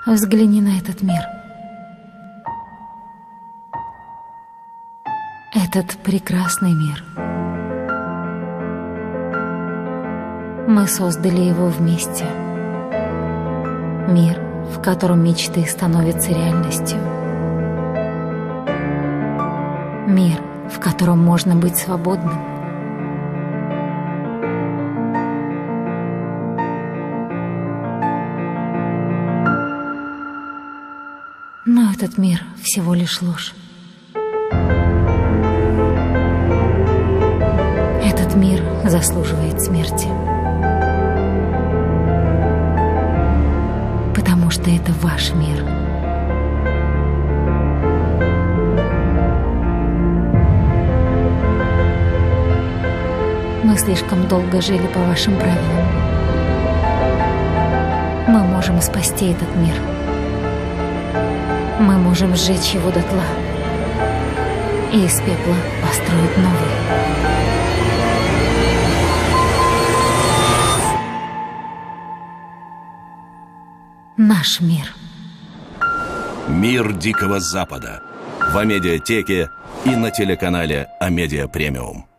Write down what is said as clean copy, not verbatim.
Взгляни на этот мир. Этот прекрасный мир. Мы создали его вместе. Мир, в котором мечты становятся реальностью. Мир, в котором можно быть свободным. Но этот мир всего лишь ложь. Этот мир заслуживает смерти. Потому что это ваш мир. Мы слишком долго жили по вашим правилам. Мы можем спасти этот мир. Мы можем сжечь его дотла и из пепла построить новый. Наш мир. Мир Дикого Запада. В Амедиатеке и на телеканале Амедиа Премиум.